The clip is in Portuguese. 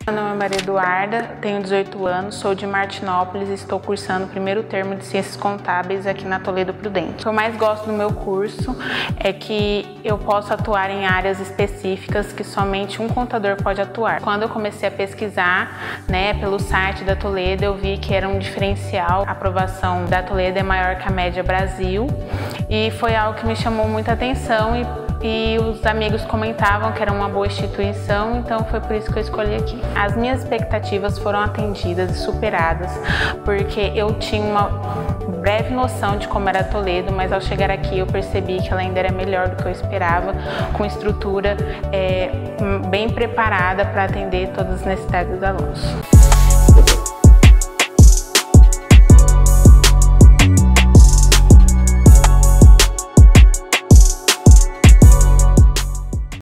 Meu nome é Maria Eduarda, tenho 18 anos, sou de Martinópolis e estou cursando o primeiro termo de Ciências Contábeis aqui na Toledo Prudente. O que eu mais gosto do meu curso é que eu posso atuar em áreas específicas que somente um contador pode atuar. Quando eu comecei a pesquisar, pelo site da Toledo, eu vi que era um diferencial. A aprovação da Toledo é maior que a média Brasil e foi algo que me chamou muita atenção e os amigos comentavam que era uma boa instituição, então foi por isso que eu escolhi aqui. As minhas expectativas foram atendidas e superadas, porque eu tinha uma breve noção de como era a Toledo, mas ao chegar aqui eu percebi que ela ainda era melhor do que eu esperava, com estrutura bem preparada para atender todas as necessidades dos alunos.